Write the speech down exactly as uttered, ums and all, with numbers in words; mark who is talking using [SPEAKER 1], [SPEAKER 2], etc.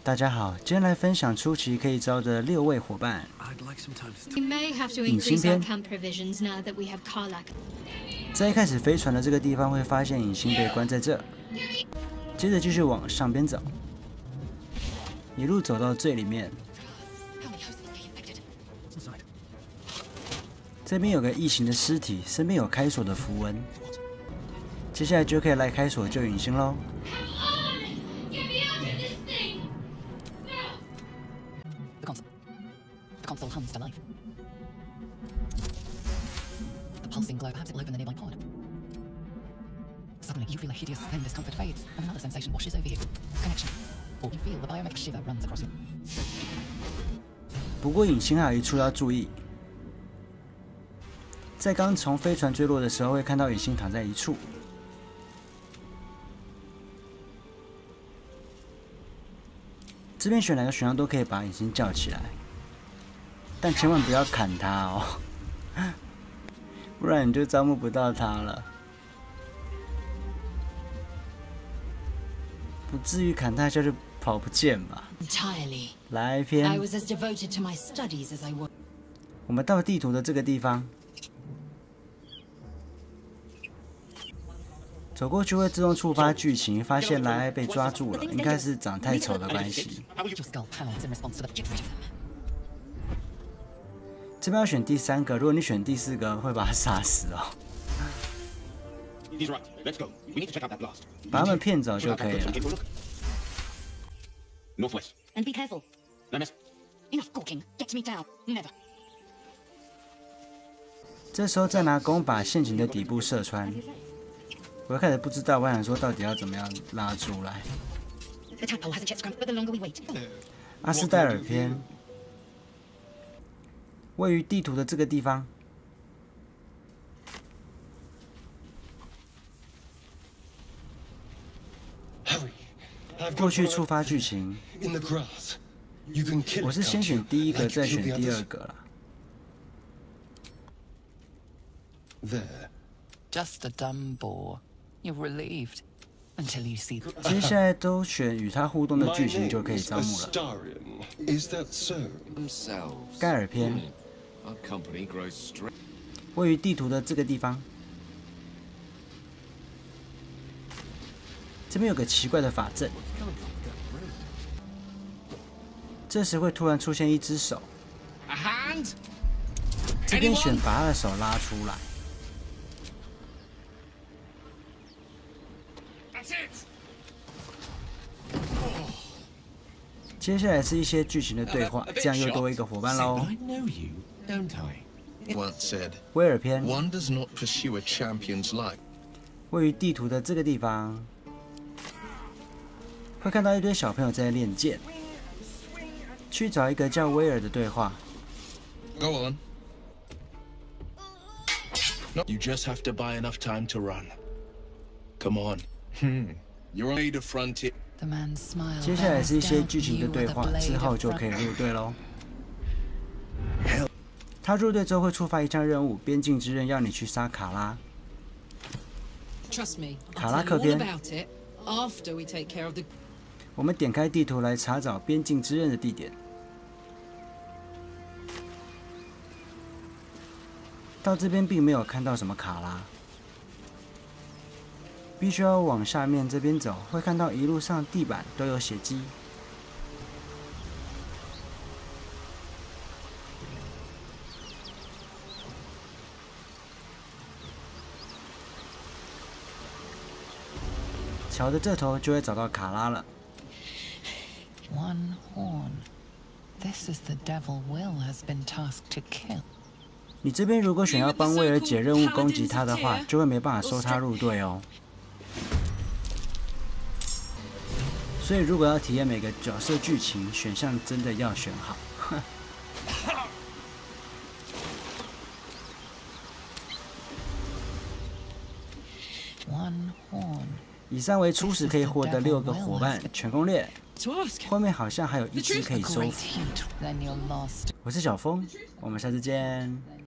[SPEAKER 1] 大家好，今天来分享初期可以招的六位伙伴。隐形篇。在一开始飞船的这个地方会发现隐形被关在这，接着继续往上边走，一路走到最里面。这边有个异形的尸体，身边有开锁的符文，接下来就可以来开锁救隐形喽。
[SPEAKER 2] console hums to life. The pulsing glow perhaps it will open the nearby pod. Suddenly, you feel a hideous, then discomfort fades, and another sensation washes over you. Connection. Or you feel the biometric shiver runs across you.
[SPEAKER 1] 不过隐形还有一处要注意，在刚从飞船坠落的时候，会看到隐形躺在一处。这边选哪个选项都可以把隐形叫起来。 但千万不要砍他哦，不然你就招募不到他了。不至于砍他一下就跑不见吧？来一篇。我们到地图的这个地方，走过去会自动触发剧情，发现莱埃被抓住了，应该是长太丑的关系。 这边要选第三个，如果你选第四个，会把他杀死哦。把他们骗走就可以了。
[SPEAKER 3] And be careful. Enough gawking. Get me down. Never.
[SPEAKER 1] 这时候再拿弓把陷阱的底部射穿。我一开始不知道，我想说到底要怎么样拉出来。阿斯戴尔篇。 位于地图的这个地方，过去触发剧情。我是先选第一个，再选第二个啦。
[SPEAKER 2] Just a dumb bore. You're relieved until you see.
[SPEAKER 1] 接下来都选与他互动的剧情就可以招募了。盖尔篇。 位于地图的这个地方，这边有个奇怪的法阵，这时会突然出现一只手，这边选把他的手拉出来。接下来是一些剧情的对话，这样又多一个伙伴喽。 威尔篇。位于地图的这个地方，会看到一堆小朋友在练剑。去找一个叫威尔的对话。
[SPEAKER 4] Go on. You just have to buy enough time to run. Come on. Hmm. You're ready to front it.
[SPEAKER 1] 接下来是一些剧情的对话，之后就可以入队喽。 他入队之后会触发一项任务——边境之刃，要你去杀卡拉。卡拉克篇。我们点开地图来查找边境之刃的地点。到这边并没有看到什么卡拉，必须要往下面这边走，会看到一路上地板都有血迹。 桥的这头就会找到卡拉了。
[SPEAKER 2] One horn. This is the devil Will has been tasked to kill.
[SPEAKER 1] 你这边如果选要帮威尔解任务攻击他的话，就会没办法收他入队哦。所以如果要体验每个角色剧情，选项真的要选好。
[SPEAKER 2] One horn.
[SPEAKER 1] 以上为初始可以获得六个伙伴全攻略，后面好像还有一只可以收服。我是小峰，我们下次见。